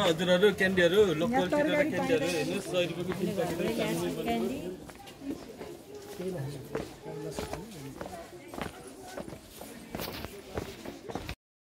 हजुरहरु क्यान्डीहरु local किनेर क्यान्डीहरु हेर्नुस् 100 रुपैयाँको 3 packet candy